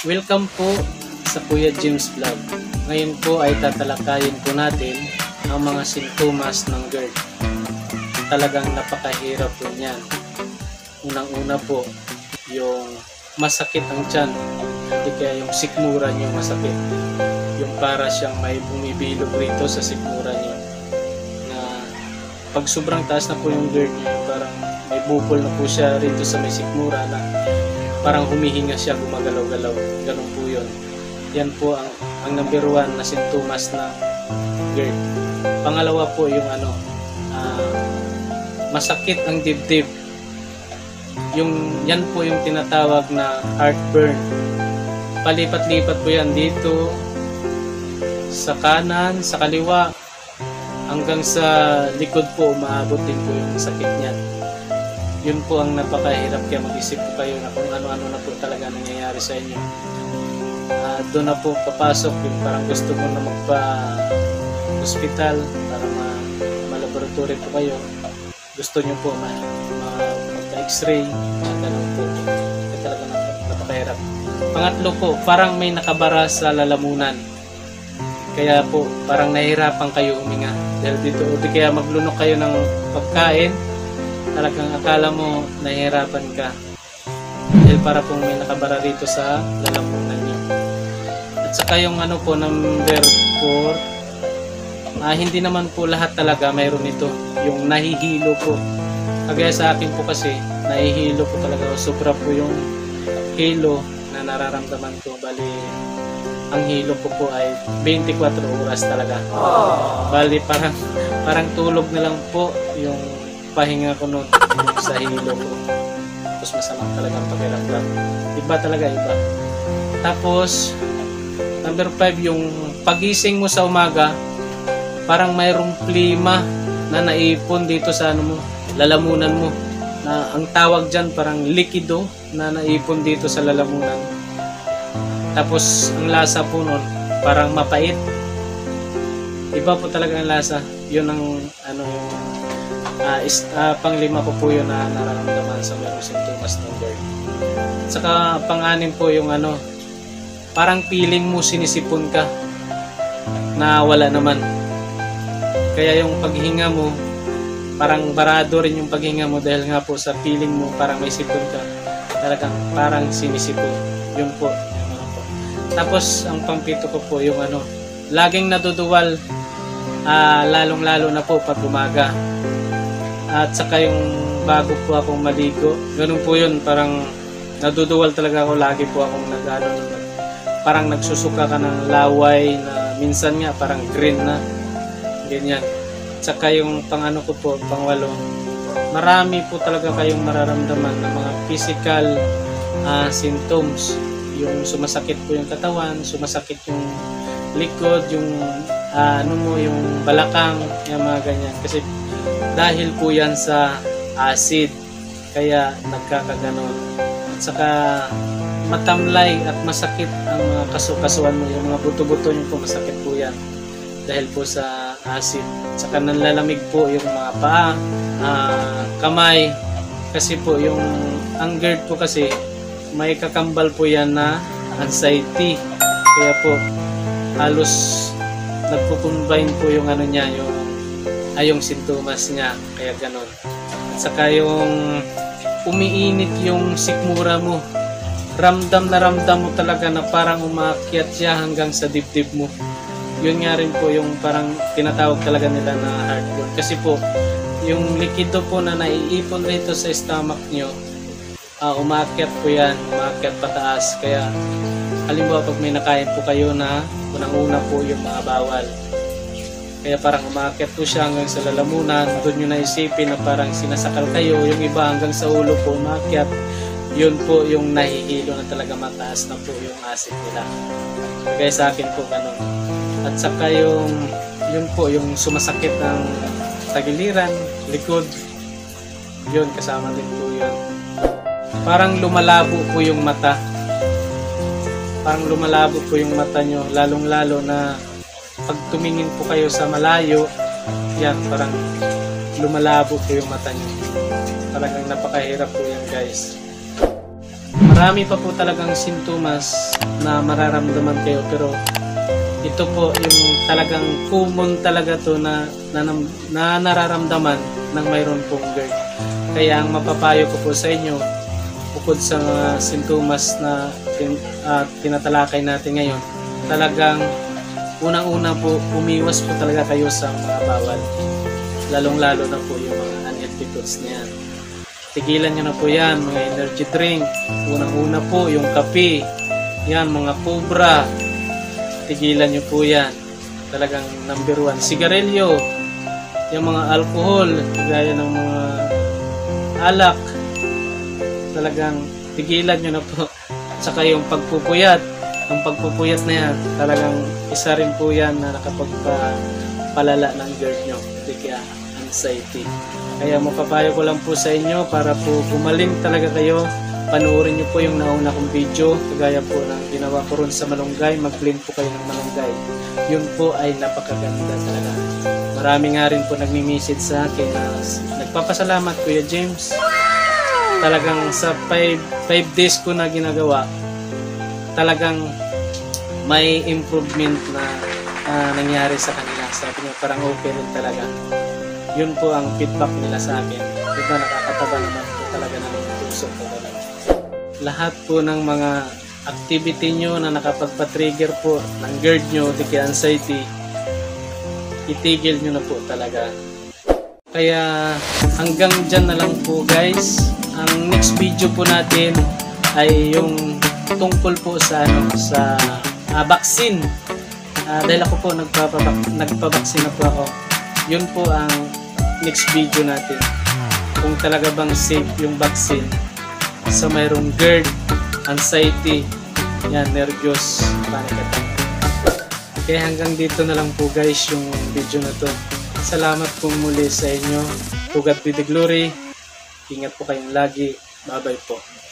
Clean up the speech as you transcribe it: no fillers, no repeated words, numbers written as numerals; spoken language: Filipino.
Welcome po sa Kuya James Vlog. Ngayon po ay tatalakayin po natin ang mga sintomas ng GERD. Talagang napakahirap po niyan. Unang-una po, yung masakit ang tiyan. Hindi kaya yung sikmura niyo masakit. Yung para siyang may bumibilog rito sa sikmura niyo. Na pag sobrang taas na po yung GERD niyo, parang may bukol na po siya rito sa may sikmura na parang humihinga siya, gumagalaw-galaw. Ganun po yun. Yan po ang number 1 na sintomas ng GERD. Pangalawa po yung masakit ang dibdib. Yan po yung tinatawag na heartburn. Palipat-lipat po yan dito, sa kanan, sa kaliwa, hanggang sa likod po umaabot din po yung sakit niyan. Yun po ang napakahirap, kaya mag-isip po kayo na kung ano-ano na po talaga nangyayari sa inyo. Doon na po papasok yung parang gusto mo na magpa-hospital para ma-laboratory po kayo. Gusto nyo po magpa-x-ray, ganun po. Kaya talaga napakahirap. Pangatlo po, parang may nakabara sa lalamunan. Kaya po, parang nahihirapan kayo huminga. Dahil dito, o di kaya maglunok kayo ng pagkain, talagang akala mo nahihirapan ka dahil para pong may nakabara rito sa lalamunan niyo. At saka yung po number 4, hindi naman po lahat talaga mayroon ito, yung nahihilo po. Kagaya sa akin po kasi nahihilo po talaga, sobra po yung hilo na nararamdaman ko. Bali ang hilo ko po ay 24 oras talaga. Bali parang tulog na lang po yung pahinga ko noon sa hilo ko. Tapos masama talaga ang pakiramdam. Iba talaga, iba. Tapos, number 5, yung pagising mo sa umaga, parang mayroong plima na naipon dito sa lalamunan mo. Na ang tawag dyan, parang likido na naipon dito sa lalamunan. Tapos, ang lasa po noon, parang mapait. Iba po talaga ang lasa. Yun ang panglima po yun na nararamdaman sa mga sintomas ng GERD. Saka pang-anim po yung parang feeling mo sinisipon ka na wala naman. Kaya yung paghinga mo, parang barado rin yung paghinga mo dahil nga po sa feeling mo parang may sipon ka. Talagang parang sinisipon. Yun po. Tapos ang pang-pito ko po yung laging naduduwal, lalong-lalo na po pag umaga. At saka yung bago po akong maligo, ganun po yun, parang naduduwal talaga ako, lagi po akong parang nagsusuka ka ng laway na minsan nga parang green na, ganyan. At saka yung ko po, pang-8, marami po talaga kayong mararamdaman ng mga physical symptoms. Yung sumasakit po yung katawan, sumasakit yung likod, yung yung balakang, yung mga ganyan. Kasi dahil po yan sa acid, kaya nagkakaganon. At saka matamlay at masakit ang mga kasuan mo, yung mga buto-buto nyo po, masakit po yan dahil po sa acid. At saka nanlalamig po yung mga paa, kamay, kasi po ang GERD po kasi may kakambal po yan na anxiety. Kaya po halos nagpo-combine po yung niya, yung sintomas niya, kaya ganon. At saka yung umiinit yung sikmura mo, ramdam na ramdam mo talaga na parang umakyat siya hanggang sa dibdib mo. Yun nga rin po yung parang tinatawag talaga nila na heartburn. Kasi po yung likido po na naiipon rito sa stomach nyo, umakyat po yan, umakyat pataas. Kaya halimbawa pag may nakain po kayo na unang-una po yung mga bawal, kaya parang umakyat po siya hanggang sa lalamunan, doon nyo naisipin na parang sinasakal kayo, yung iba hanggang sa ulo po umakyat. Yun po yung nahihilo na talaga, mataas na po yung acid nila. Kaya sa akin po ganun. At saka yun po yung sumasakit ng tagiliran, likod, yun kasama din po yun. Parang lumalabo po yung mata. Parang lumalabo po yung mata nyo, lalong-lalo na pag tumingin po kayo sa malayo, yan, parang lumalabo po yung mata nyo. Talagang napakahirap po yan, guys. marami pa po talagang sintomas na mararamdaman kayo, pero ito po yung talagang common talaga to na nararamdaman ng mayroon pong GERD. Kaya ang mapapayo ko po sa inyo, bukod sa mga sintomas na tinatalakay natin ngayon, talagang unang-una po, umiwas po talaga kayo sa mga bawal. Lalong-lalo na po yung mga unhealthy foods na yan. Tigilan nyo na po yan, mga energy drink. Unang-una po, yung kape. Yan, mga Cobra. Tigilan nyo po yan. Talagang number 1. Sigarilyo. Yung mga alcohol, gaya ng mga alak. Talagang tigilan nyo na po. At saka yung pagpupuyat. Ang pagpupuyat na yan, talagang isa rin po yan na nakapagpalala ng GERD nyo. Hindi kaya anxiety. Kaya mapapayo ko lang po sa inyo para po gumaling talaga kayo. Panoorin nyo po yung nauna kong video. Kagaya po ng ginawa ko ron sa malunggay. Mag-blend po kayo ng malunggay. Yun po ay napakaganda talaga. Marami nga rin po nagmi-message sa akin na nagpapasalamat Kuya James. Talagang sa 5 days ko na ginagawa, talagang may improvement na nangyari sa kanila. Sabi niya parang okay rin talaga. Yun po ang feedback nila sa akin. Diba nakakataba naman po talaga ng puso ko talaga. Lahat po ng mga activity nyo na nakapagpa-trigger po ng GERD nyo, di kaya anxiety, itigil nyo na po talaga. Kaya hanggang dyan na lang po guys. Ang next video po natin ay yung tungkol po sa vaccine. Dahil ako po nagpabaksin na po ako. Yun po ang next video natin. Kung talaga bang safe yung vaccine sa mayroong GERD, anxiety, yan, nervyos, panic attack. Kaya hanggang dito na lang po guys yung video na to. Salamat po muli sa inyo. To God be the glory. Ingat po kayong lagi. Bye bye po.